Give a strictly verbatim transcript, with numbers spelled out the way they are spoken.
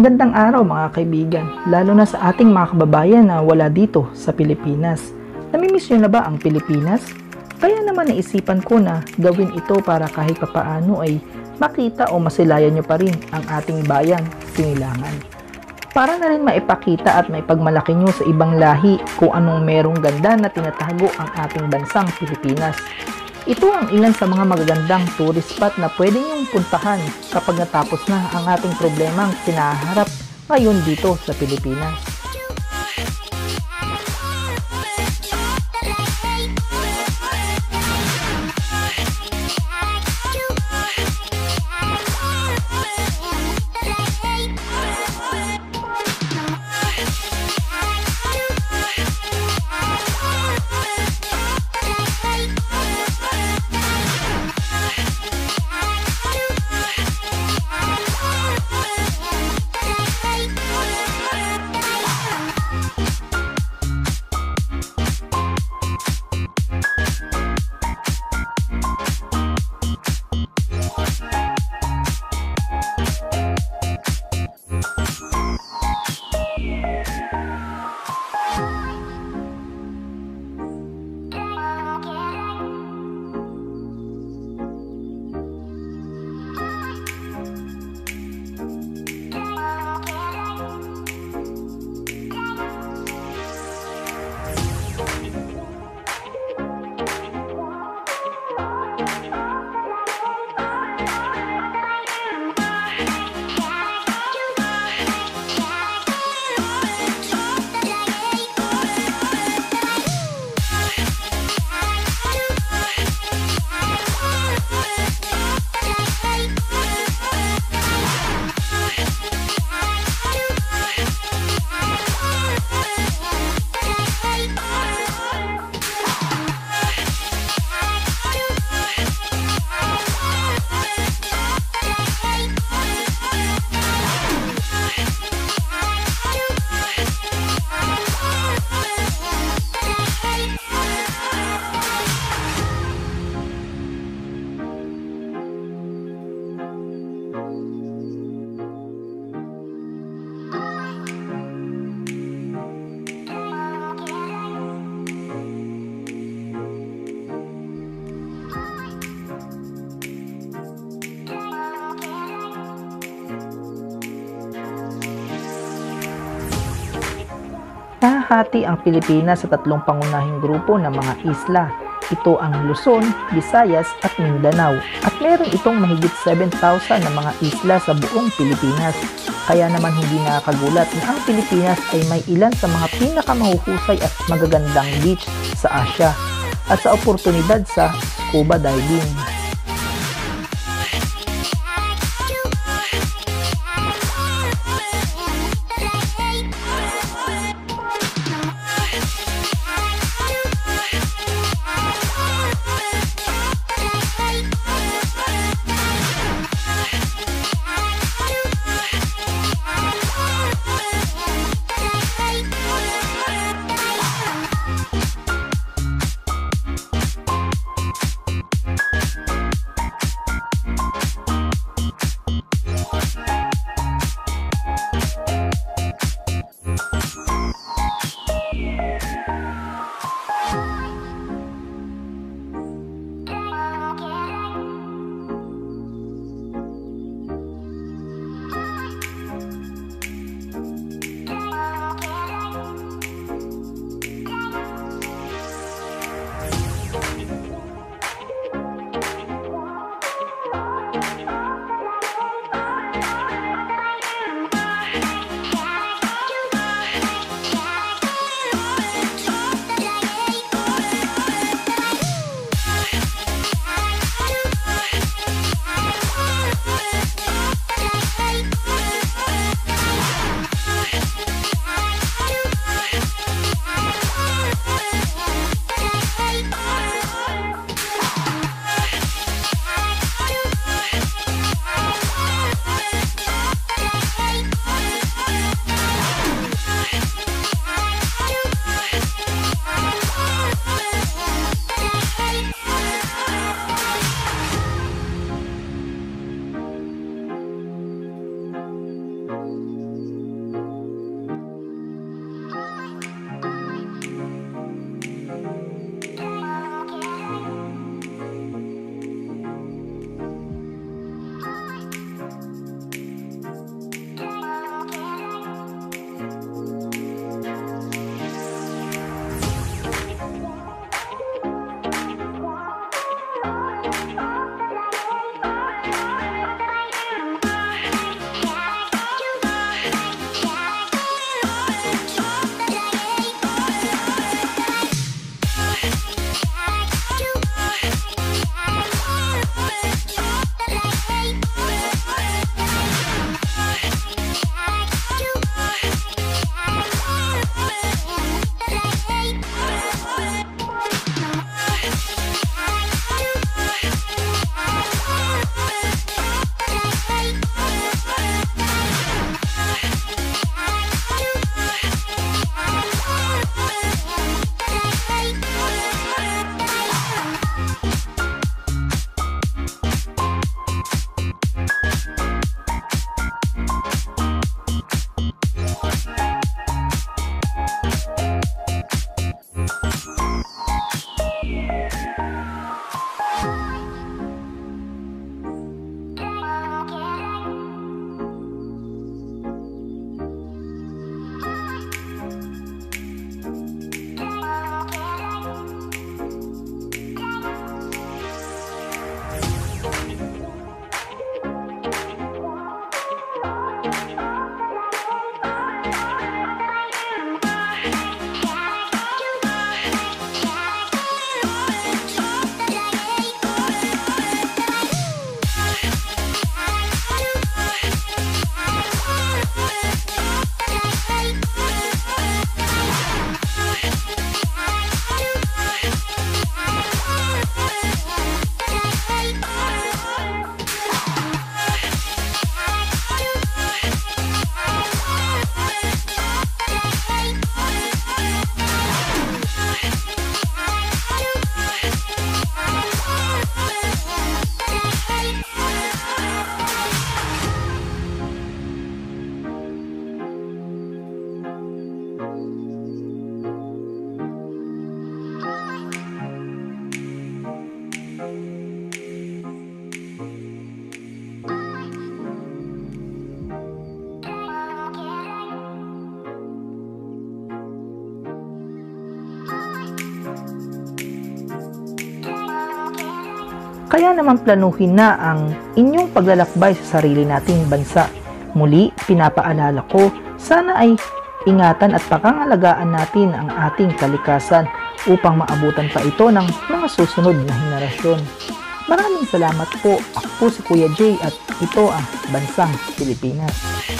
Magandang araw mga kaibigan, lalo na sa ating mga kababayan na wala dito sa Pilipinas. Namimiss nyo na ba ang Pilipinas? Kaya naman naisipan ko na gawin ito para kahit papaano ay makita o masilayan nyo pa rin ang ating bayan, Sinilangan. Para na rin maipakita at maipagmalaki nyo sa ibang lahi kung anong merong ganda na tinatago ang ating bansang Pilipinas. Ito ang ilan sa mga magagandang tourist spot na pwede niyong puntahan kapag natapos na ang ating problemang kinaharap ngayon dito sa Pilipinas. Nahahati ang Pilipinas sa tatlong pangunahing grupo ng mga isla. Ito ang Luzon, Visayas at Mindanao. At meron itong mahigit seven thousand na mga isla sa buong Pilipinas. Kaya naman hindi nakakagulat na ang Pilipinas ay may ilan sa mga pinakamahuhusay at magagandang beach sa Asia at sa oportunidad sa scuba diving. Kaya naman planuhin na ang inyong paglalakbay sa sarili nating bansa. Muli, pinapaalala ko, sana ay ingatan at pangangalagaan natin ang ating kalikasan upang maabutan pa ito ng mga susunod na henerasyon. Maraming salamat po. Ako po si Kuya Jay at ito ang Bansang Pilipinas.